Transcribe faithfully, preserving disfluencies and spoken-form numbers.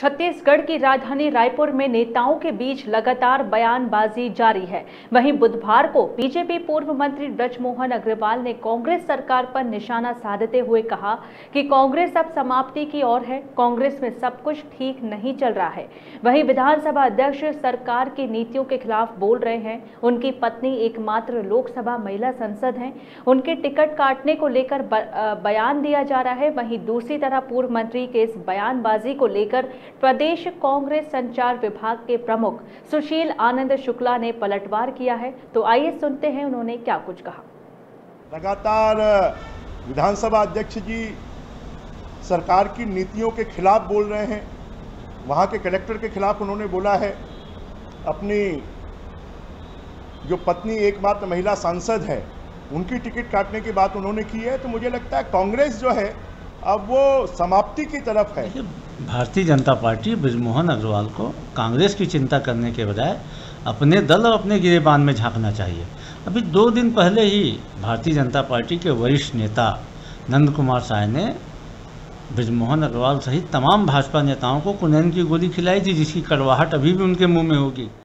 छत्तीसगढ़ की राजधानी रायपुर में नेताओं के बीच लगातार बयानबाजी जारी है। वहीं बुधवार को बीजेपी पूर्व मंत्री ब्रजमोहन अग्रवाल ने कांग्रेस सरकार पर निशाना साधते हुए कहा कि कांग्रेस अब समाप्ति की ओर है, कांग्रेस में सब कुछ ठीक नहीं चल रहा है। वहीं विधानसभा अध्यक्ष सरकार की नीतियों के खिलाफ बोल रहे हैं। उनकी पत्नी एकमात्र लोकसभा महिला सांसद हैं, उनके टिकट काटने को लेकर बयान दिया जा रहा है। वहीं दूसरी तरफ पूर्व मंत्री के इस बयानबाजी को लेकर प्रदेश कांग्रेस संचार विभाग के प्रमुख सुशील आनंद शुक्ला ने पलटवार किया है। तो आइए सुनते हैं उन्होंने क्या कुछ कहा। लगातार विधानसभा अध्यक्ष जी सरकार की नीतियों के खिलाफ बोल रहे हैं। वहां के कलेक्टर के खिलाफ उन्होंने बोला है। अपनी जो पत्नी एकमात्र महिला सांसद है उनकी टिकट काटने की बात उन्होंने की है। तो मुझे लगता है कांग्रेस जो है अब वो समाप्ति की तरफ है। भारतीय जनता पार्टी ब्रजमोहन अग्रवाल को कांग्रेस की चिंता करने के बजाय अपने दल और अपने गिरेबान में झांकना चाहिए। अभी दो दिन पहले ही भारतीय जनता पार्टी के वरिष्ठ नेता नंद कुमार साय ने ब्रजमोहन अग्रवाल सहित तमाम भाजपा नेताओं को कुनैन की गोली खिलाई थी, जिसकी कड़वाहट अभी भी उनके मुंह में होगी।